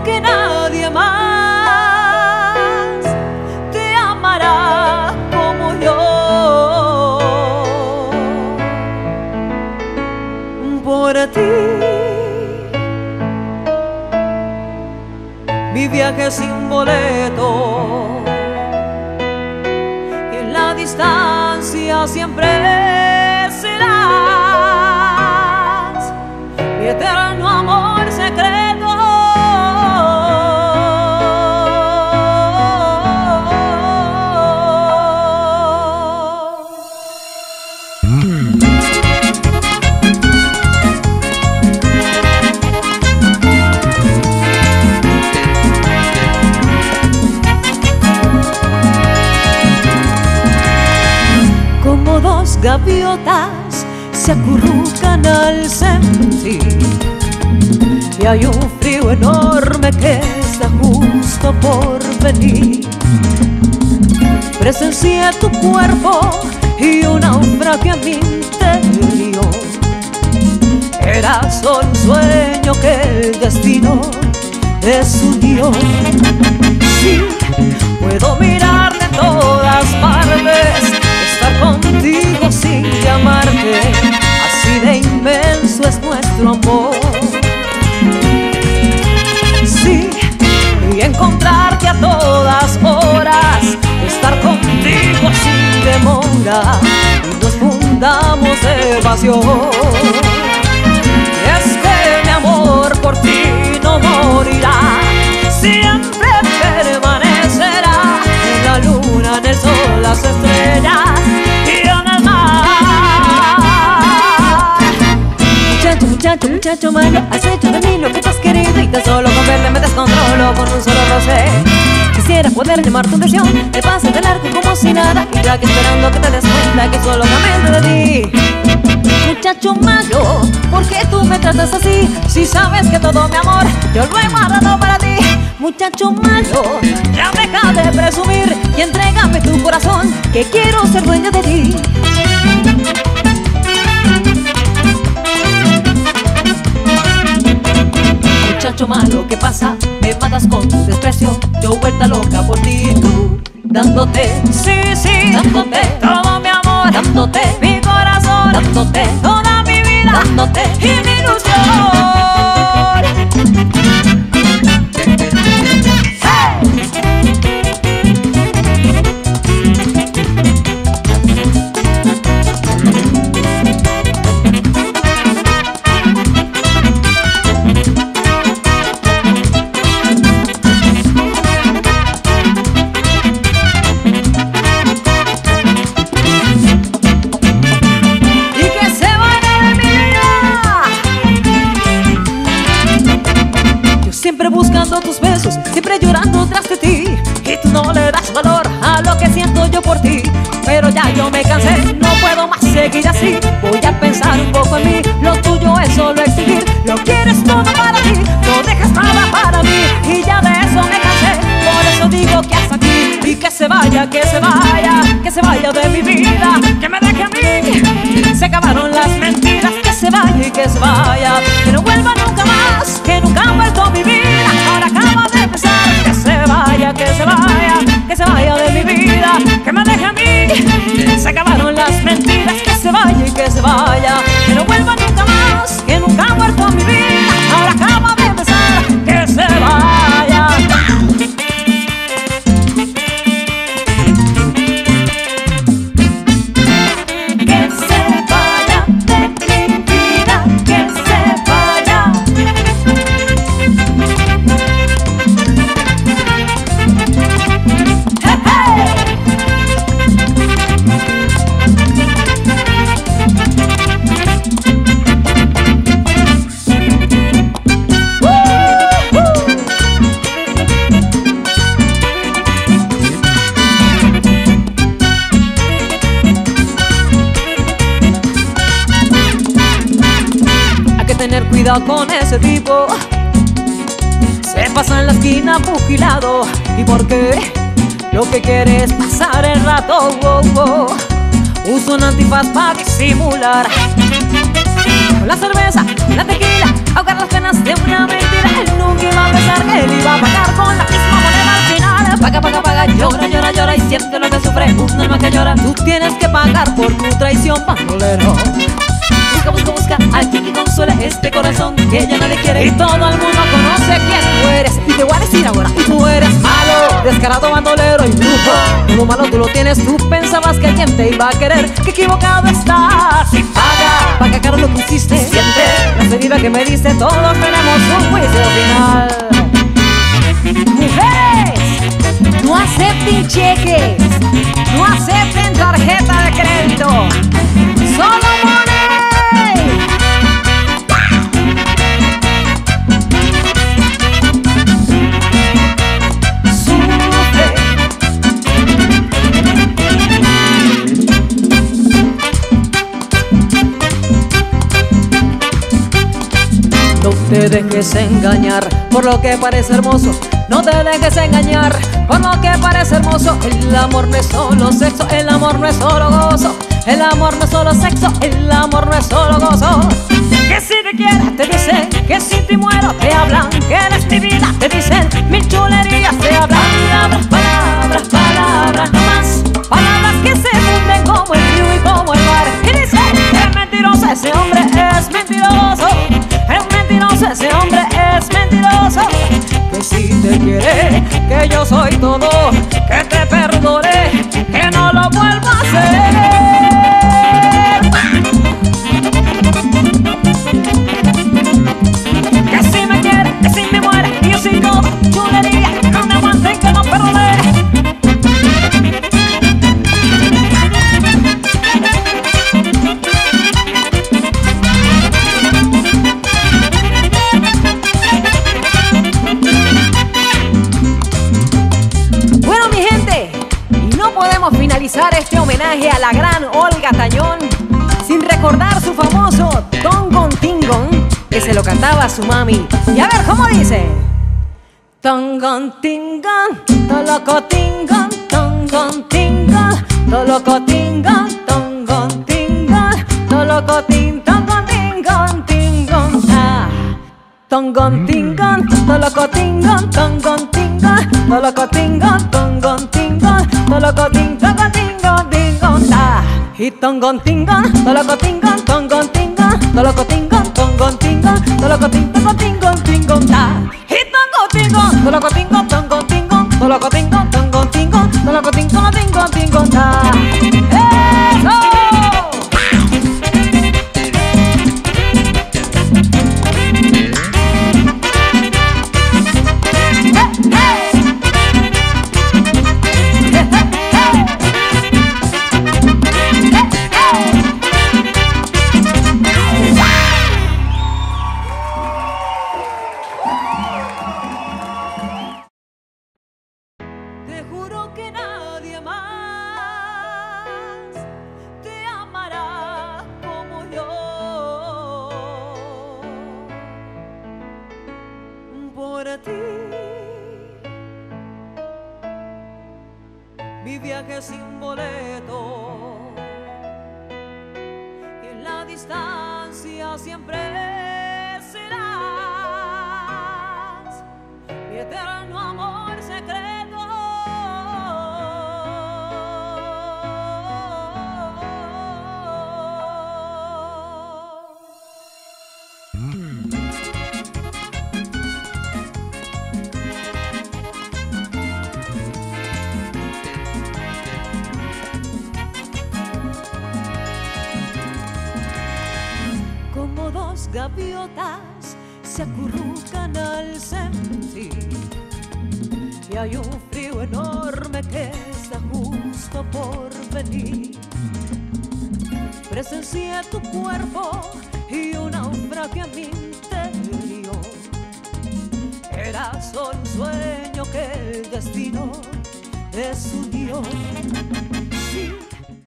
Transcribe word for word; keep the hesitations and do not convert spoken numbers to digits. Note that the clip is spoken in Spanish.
que nadie más te amará como yo. Por ti mi viaje sin boleto, y en la distancia siempre serás mi eterno amor secreto. Como dos gaviotas se acurrucan al sentir y hay un frío enorme que está justo por venir. Presencié tu cuerpo y un naufragio en mi interior. Era solo un sueño que el destino desunió. Sí, puedo mirarte en todas partes, estar contigo sin llamarte, así de inmenso es nuestro amor. Sí, y encontrarte a todas horas, estar contigo sin demora, y nos fundamos de pasión. Y es que mi amor por ti no morirá, siempre permanecerá en la luna, en el sol, las estrellas y en el mar. Muchacho, muchacho, muchacho malo, has hecho de mí lo que tú has querido, y tan solo con verte me descontrolo con un solo roce. Quisiera poder llamar tu atención, el paso del arco como si nada, y yo aquí esperando que te des cuenta que solamente de ti. Muchacho malo, ¿por qué tú me tratas así? Si sabes que todo mi amor yo lo he guardado para ti. Muchacho malo, ya deja de presumir y entrégame tu corazón, que quiero ser dueño de ti. Muchacho malo, ¿qué pasa? Me matas con tu desprecio, yo vuelta loca por ti, tú dándote, sí, sí, dándote todo mi amor, dándote mi corazón, dándote toda mi vida, dándote y mi ilusión. Siempre buscando tus besos, siempre llorando tras de ti, y tú no le das valor a lo que siento yo por ti. Pero ya yo me cansé, no puedo más seguir así. Voy a pensar un poco en mí, lo tuyo es solo exigir. Lo quieres todo para ti, no dejas nada para mí, y ya de eso me cansé. Por eso digo que hasta aquí, y que se vaya, que se vaya, que se vaya de mi vida, que me deje a mí. Se acabaron las mentiras, que se vaya y que se vaya, que no vuelva nunca más, que nunca ha vuelto a mi vida. Ahora acaba de empezar, que se vaya, que se vaya, que se vaya de mi vida, que me deje a mí. Se acabaron las mentiras, que se vaya y que se vaya, que no vuelva nunca más, que nunca ha vuelto a mi vida. Ahora acaba de empezar, que se vaya. Que se vaya de mi vida, que se vaya. Hey, hey. Tener cuidado con ese tipo, se pasa en la esquina pugilado, y porque lo que quiere es pasar el rato. Oh, oh. Usa un antifaz para disimular, con la cerveza, la tequila, ahogar las penas de una mentira. Él nunca iba a pensar que él iba a pagar con la misma moneda al final. Paga, paga, paga, llora, llora, llora y siente lo que sufre un alma que llora. Tú tienes que pagar por tu traición, bandolero. Busca, busca, busca a quien que consuele este corazón que ya nadie quiere. Y todo el mundo conoce quién tú eres. Y te voy a decir ahora, y tú eres malo, descarado, bandolero y brujo. Todo malo tú lo tienes, tú pensabas que alguien te iba a querer. Que equivocado estás. Y paga, paga caro lo que hiciste. Siente la herida que me diste, todos tenemos un juicio final. Mujeres, no acepten cheques, no acepten tarjeta de crédito, solo money. No te dejes engañar por lo que parece hermoso. No te dejes engañar por lo que parece hermoso. El amor no es solo sexo, el amor no es solo gozo. El amor no es solo sexo, el amor no es solo gozo. Que si te quieres te dicen, que si te muero te hablan, que eres mi vida te dicen, mil chulerías te hablan. Palabras, palabras, palabras, no más. Palabras que se funden como el río y como el mar. Y dicen, es mentiroso ese hombre, es mentiroso. Es mentiroso ese hombre, es mentiroso. Que si te quiere, que yo soy todo, que te perdone, que no lo vuelvo a hacer. Que si me quiere, que si me muere, y yo soy todo, chulería, no me aguanten, que no perdone. Finalizar este homenaje a la gran Olga Tañón sin recordar su famoso Tongon Tingon, que se lo cantaba a su mami. Y a ver cómo dice: Tongon Tingon, toloco Tingon, Tongon Tingon, toloco Tingon, Tongon Tingon, toloco Tingon, Tongon Tingon, Tingon, ah. Tongon Tingon, toloco Tingon, Tongon Tingon, toloco Tingon, Tongon Tingon, toloco Tingon, Tongon Tingon, Tingon, ta. Y Tongon Tingon, toloco Tingon, Tongon Tingon, toloco Tingon, Tongon Tingon, toloco Tingon, Tingon, Tingon, ta. Y Tongon Tingon, toloco Tingon, Tongon Tingon, toloco Tingon, Tongon Tingon, toloco Tingon, Tingon, Tingon, ta. ¡Eso! Mi viaje sin boleto y en la distancia siempre serás mi eterno amor secreto. Gaviotas se acurrucan al sentir que hay un frío enorme que está justo por venir. Presencié tu cuerpo y un naufragio en mi interior. Era solo un sueño que el destino desunió.